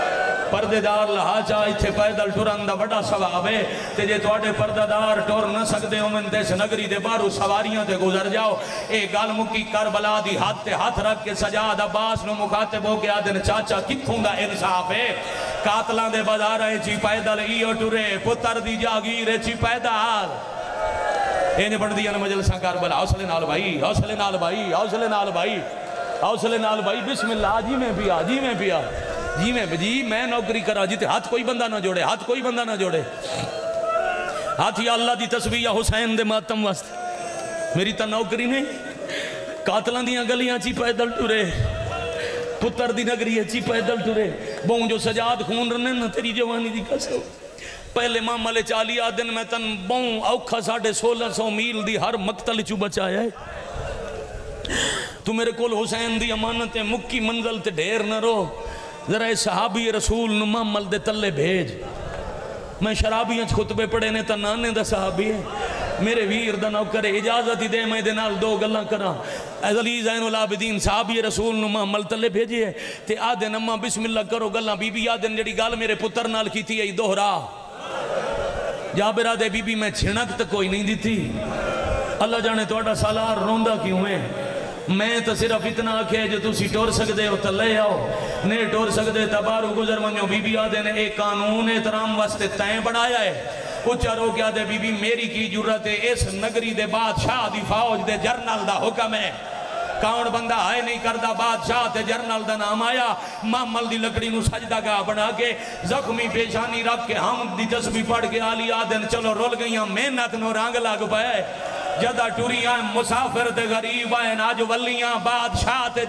پردے دار لہا چاہی تھے پیدل ٹران دا بڑا ثواب ہے تے جے تواڈے پردہ دار ٹور نہ سکدے ہو من دس نگری دے بارو سواریاں تے گزر جاؤ اے گل مکی کربلا دی ہاتھ تے ہاتھ رکھ کے سجاد عباس نو مخاطب ہو کے آدن چاچا کتھوں دا انصاف ہے قاتلاں دے بازار ہے چی پیدل ایو ٹرے پتر دی جاگیر ہے چی پیدل اے نے بڑھ دیا نا مجلساں کربلا حوصلے نال بھائی حوصلے نال بھائی حوصلے نال بھائی حوصلے نال بھائی بسم اللہ جی میں پیا جی میں پیا جی میں جی میں نوکری کرا جی تے ہاتھ کوئی بندہ نہ جوڑے ہاتھ کوئی بندہ نہ جوڑے ہاتھ یا اللہ دی تسبیح یا حسین دے ماتم واسطے میری تا نوکری نہیں قاتلاں دیاں گلیاں چی پیدل ٹرے پتر دی نگری چی پیدل ٹرے بہن جو سجاد خون رنے نا تیری جوانی دی قسم پہلے ماں ملے چالی آدن میں تن بہن اوکھا ساڑھے سولہ سو میل دی ہر مقتل چو بچایا ہے تو میرے کول حسین دی امانت مکی منزل تے ڈھیر نہ رو ذرا اے صحابی رسول نمہ مل دے تلے بھیج میں شرابیاں خطبے پڑے نے تا نانے دا صحابی ہے میرے ویر دا نو کرے اجازت ہی دے میں دے نال دو گلاں کرا علی زین العابدین صحابی رسول نمہ مل تلے بھیجی ہے تے آدھے نمہ بسم اللہ کرو گلاں بی بی آدھے جڑی گال میرے پتر نال کی تھی ای دوہرا جابرہ دے بی بی میں چھنک تک کوئی نہیں دی تھی اللہ جانے توڑا سالار روندہ کیوں ہے میں تو صرف اتنا آکھے جو تُسی ٹور سکدے ہو تو لے آؤ نہیں ٹور سکدے تبارو گزر منجو بی بی آدھے نے ایک قانون احترام واسطے تائیں بڑھایا ہے اچھا رو کیا دے بی بی میری کی جرت ہے اس نگری دے بادشاہ دی فوج دے جرنل دا حکم ہے کون بندہ آئے نہیں کردہ بادشاہ تے جرنل دا نام آیا محمل دی لکڑی نو سجدہ گاہ بنا کے زخمی پیشانی رکھ کے ہم دی تسبیح پڑھ کے آلی آدھن چلو رول گئیاں محنت نو رنگ لگ پائے جدہ ٹوریاں مسافر تے غریب آئیں آج ولیاں بادشاہ تے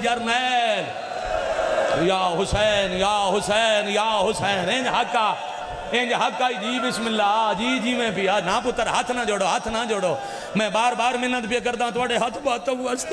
جرنیل یا حسین یا حسین یا حسین انج حقا انج حقا جی بسم اللہ جی جی میں بھی نا پتر ہاتھ نہ جوڑو ہاتھ نہ جوڑو میں بار بار منت بھی کردہ توڑے ہاتھ باتا ہوا استے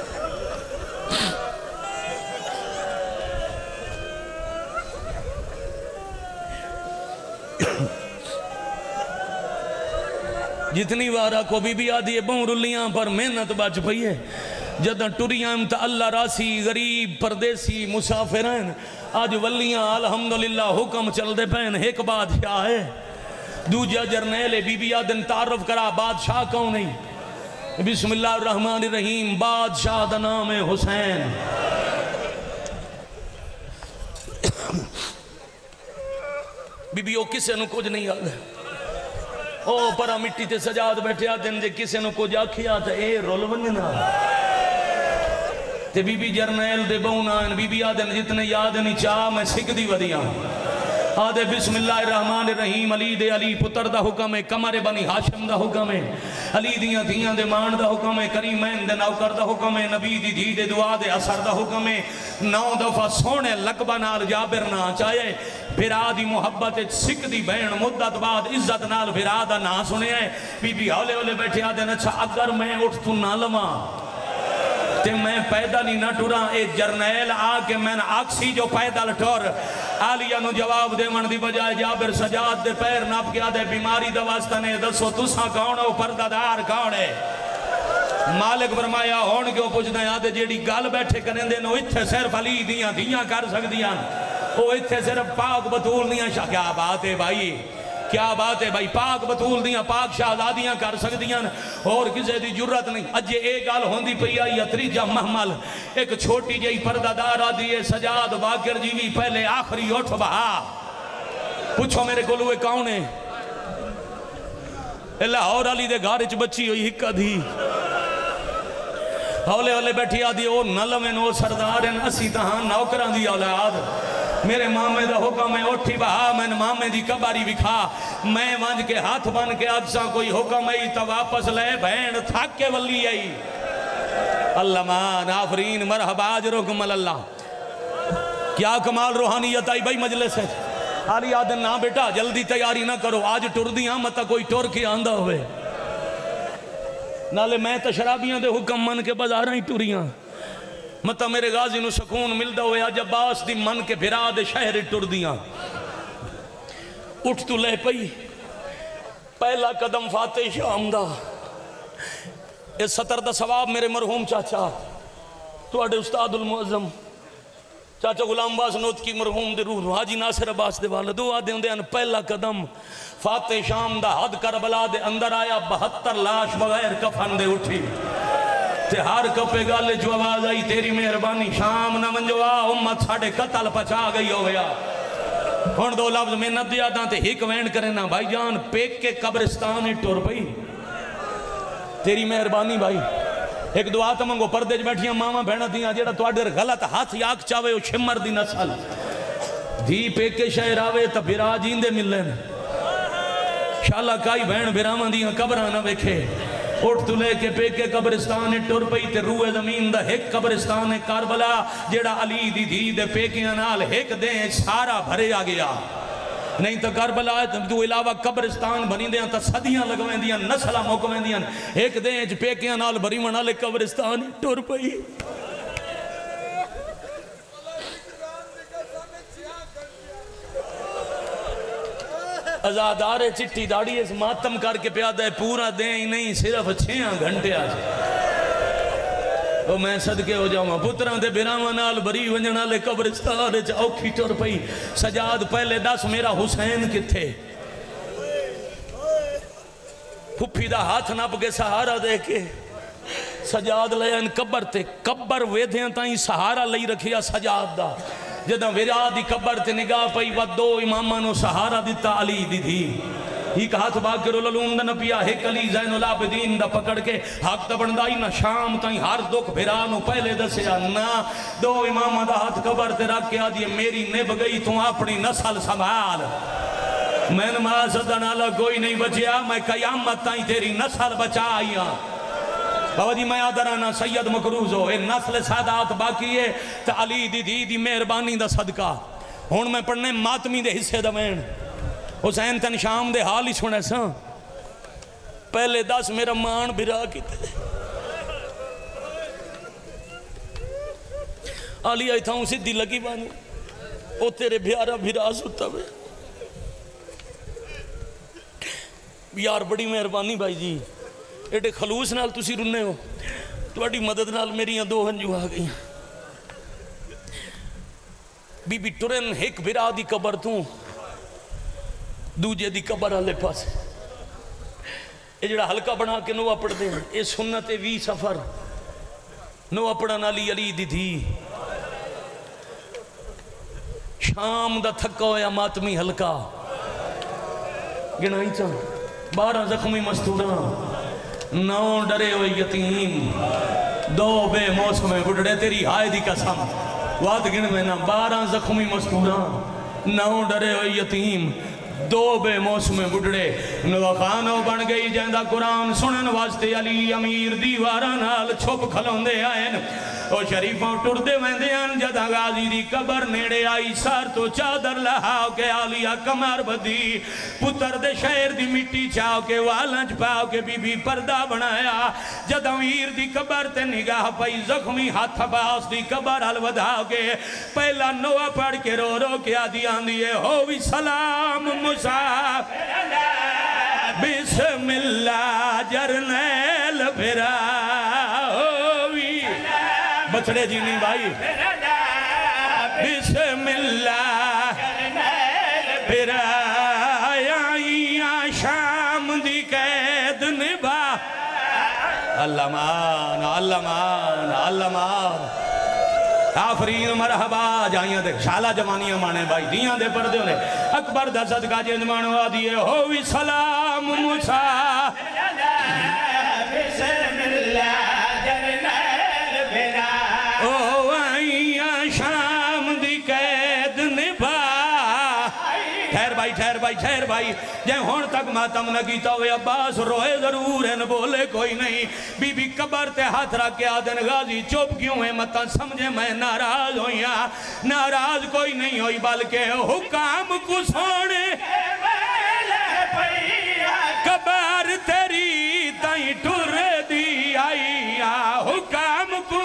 جتنی وارہ کو بی بی آدھی بہن رلیاں پر محنت بچ پئی ہے جدہ ٹوریاں امتا اللہ راسی غریب پردیسی مسافرین آج ولیاں الحمدللہ حکم چل دے پہن ایک بادشاہ ہے دوجہ جرنیل بی بی آدن تعرف کرا بادشاہ کون نہیں بسم اللہ الرحمن الرحیم بادشاہ دا نام ہے حسین بی بی او کسے نو کچھ نہیں آدھے او پرا مٹی تے سجاد بیٹھے آدھن جے کسے نو کچھ آکھیا تھا اے رول وننا تے بی بی جرنیل دے بونان بی بی آدھن جتنے یاد نہیں چاہ میں سکھ دی ودیاں آدھے بسم اللہ الرحمن الرحیم علی دے علی پتر دا حکم ہے کمر بنی ہاشم دا حکم ہے علی دیاں دیاں دے مان دا حکم ہے کریمین دے نوکر دا حکم ہے نبی دی دی دے دعا دے اثر دا حکم ہے نو دفعہ سونے لقبہ نال جابر نہ چاہے بھرا دی محبت سکھ دی بین مدت بعد عزت نال بھرا دا نہ سنے ہیں بی بی ہولے ہولے بیٹھے آدھے اچھا اگر میں اٹھ تو نہ لما تے میں پیدل ہی نہ ٹورا اے جرنیل آکے میں نے آکسی جو پیدل ٹور آلیہ نو جواب دے من دی بجائے جابر سجاد دے پیر ناپ کے آدھے بیماری دواستا نے دسو تساں کون ہو پردادار کون ہے مالک فرمایا ہون کیوں پوچھ دیں آدھے جیڑی گال بیٹھے کریں دے نو اتھے صرف علی دیاں دیاں کر سک دیاں او اتھے صرف پاک بطول دیاں شاہ کیا بات ہے بھائی کیا بات ہے بھائی پاک بطول دیاں پاک شہزادیاں کر سک دیاں اور کسے دی جرت نہیں اجے ایک گال ہوندی پئی آئی اتریجہ محمل ایک چھوٹی جئی پردادار آدھی ہے سجاد باکر جیوی پہلے آخری اٹھ بہا پوچھو میرے کلوے کون ہے لاہور علی دے گھارچ بچی ہوئی ہکا دی ہولے ہولے بیٹھی آدھی او نلمن او سردارن اسی تہاں نوکران دی اولاد میرے مامے دا حکم ہے اٹھی بہا میں نے مامے دی کباری بکھا میں وانج کے ہاتھ بن کے اکساں کوئی حکم ہے تو واپس لے بہن تھک کے ولی ہے اللہ مان آفرین مرحبا اجرکم اللہ کیا کمال روحانیت آئی بھائی مجلس ہے آلی آدن نا بیٹا جلدی تیاری نہ کرو آج ٹر دیاں متا کوئی ٹر کے آندہ ہوئے نالے میں تشرابیاں دے حکم من کے بازاراں ہی ٹوریاں متا میرے غازی نو سکون ملدہ ہوئے آج عباس دی من کے بھرا دے شہر ٹر دیاں اٹھ تو لے پئی پہلا قدم فاتح شام دا اس سطر دا ثواب میرے مرحوم چاچا تو اڈے استاد المعظم چاچا غلام عباس نوتکی مرحوم دے روح حاجی ناصر عباس دے والد دعا دے ہوندے ان پہلا قدم فاتح شام دا حد کربلا دے اندر آیا بہتر لاش بغیر کفن دے اٹھی تے ہر کپے گالے جو آواز آئی تیری مہربانی شام نہ منجوا امت ساڑھے قتل پچا گئی ہو گیا ہون دو لفظ میں نہ دیا داں تے ہک وینڈ کرے نا بھائی جان پیک کے قبرستان ٹور پئی تیری مہربانی بھائی ایک دعا تو منگو پردے بیٹھیاں ماما بہنا دیاں جیڑا تو اڈر غلط ہاتھ یاک چاوے او شمر دی نسل دھی پیکے شہر آوے تا بھرا جیندے ملن شاءاللہ کائی بہن بھرامان دیاں قبرانہ بیکھے اٹھ تو لے کے پیکے قبرستان ٹور پئی تے روح زمین دا ایک قبرستان کاربلا جیڑا علی دی دی دے پیکیاں نال ایک دیں سارا بھرے آ گیا نہیں تو کربلا تو علاوہ قبرستان بنی دیاں تا صدیاں لگویں دیاں نسلہ موکویں دیاں ایک دیں جو پیکیاں نال بری منالے قبرستان ٹور پئی ازادار چٹی داڑی اس ماتم کر کے پیادہ ہے پورا دیں ہی نہیں صرف چھیاں گھنٹے آج وہ میں صدقے ہو جاؤں پتران دے بیرامان نال بری ونجنا لے قبرستان اوکھی ٹور پئی سجاد پہلے دس میرا حسین کتھے پھپی دا ہاتھ نپ کے سہارا دے کے سجاد لے ان قبر تے قبر ویدھیاں تائیں سہارا لئی رکھیا سجاد دا جدہ ویرا دی قبر تے نگاہ پئی و دو امامانو سہارا دیتا علی دی دی ہی کہا تو باقر العلوم دا نپیا ایک علی زین العابدین دا پکڑ کے حق تا بندائی نہ شام تائیں ہر دکھ بھرانو پہلے دسیا نہ دو امامہ دا ہاتھ قبر تے رکھ کے آدھی میری نب گئی تو اپنی نسل سنبھال میں نماز دنالا کوئی نہیں بچیا میں قیامت تائیں تیری نسل بچائیاں بابا جی میں آدھرانا سید مکروز ہو اے نسل سادات باقی ہے تا علی دی دی دی مہربانی دا صدقہ ہون میں پڑھنے ماتمی دے حصے دا مین حسین تن شام دے حال ہی سنے سا پہلے دس میرا مان بھرا کی تے علی آئی تھا ہوں سدھی لگی بانو او تیرے بھیارا بھرا ستا بے یار بڑی مہربانی بھائی جی ایڈے خلوص نال تسی رنے ہو تو اڈی مدد نال میری دو ہنجو آ گئی بی بی ٹرن ایک بھرا دی قبر توں دوجے دی قبر آلے پاس یہ جڑا حلقہ بنا کے نوہ پڑھ دیں یہ سنت وی سفر نوہ پڑھن علی علی دی تھی شام دا تھکا ہویا ماتمی حلقہ گنائی چاہ بارہ زخمی مستوران نو ڈرے ہوئے یتیم دو بے موسم بڑھڑے تیری ہائے دی قسم وات گن میں نا بارہ زخمی مستوران نو ڈرے ہوئے یتیم دو بے موسم بڑھڑے نوخانو بن گئی جہندہ قرآن سنن واسطے علی امیر دیواران حال چھپ کھلوں دے آئین او شریفوں ٹر دے ویندیان جدہ غازی دی قبر نیڑے آئی سار تو چادر لہاو کے آلیا کمر بدی پتر دے شہر دی مٹی چاو کے والنچ پاو کے بی بی پردہ بنایا جدہ امیر دی قبر تے نگاہ پئی زخمی ہاتھ باس دی قبر الوداو کے پہلا نوہ پڑھ کے رو رو کیا دیان دیئے ہووی سلام مسافر بسم اللہ جرنیل بھرا ہووی بچڑے جی نہیں بھائی بسم اللہ بھرا آئیاں شام دی قید نبا اللہ مان اللہ مان اللہ مان آفرین مرحبا جائیاں دے شالہ جمانیاں مانے بھائی دیاں دے پردے ہونے اکبر دا صدقہ جند مانوا دیئے ہووی سلام موسیٰ بسم اللہ جرنیل بھرا او آئیاں شام دی قید نبا ٹھہر بھائی ٹھہر بھائی ٹھہر بھائی جائیں ہون تک ماتم نہ کیتا ہوئے عباس روئے ضرور ہیں بولے کوئی نہیں بی بی قبر تے ہاتھ رکھ کے آدن غازی چوپ کیوں ہے مطا سمجھے میں ناراض ہوئیاں ناراض کوئی نہیں ہوئی بلکہ حکام کو سونے قبر تیری تائیں ٹر دی آئی حکام کو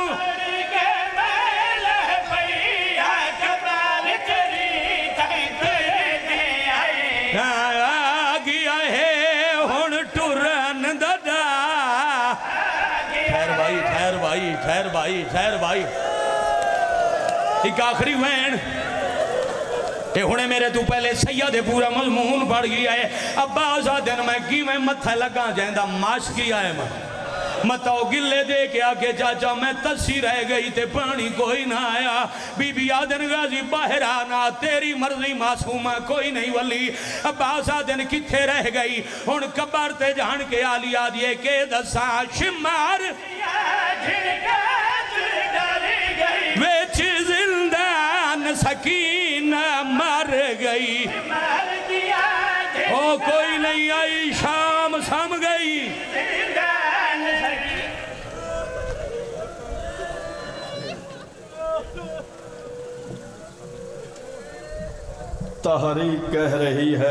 ٹھہر بھائی ٹھہر بھائی ایک آخری وین کہ ہونے میرے تو پہلے سید پورا مضمون پڑھ گیا ہے ابا آزا دن میں کی میں متھا لگا جائندہ ماش کیا ہے میں متاؤ گلے دے کے آکے چاچا میں تسی رہ گئی تے پانی کوئی نہ آیا بی بی آدن غازی باہر آنا تیری مرضی معصومہ کوئی نہیں ولی اب آسا دن کتھے رہ گئی ان کبر تے جان کے آلی آدھیے کے دسا شمار ویچ زندان سکینہ مر گئی او کوئی نہیں آئی شام سم گئی تحریک کہہ رہی ہے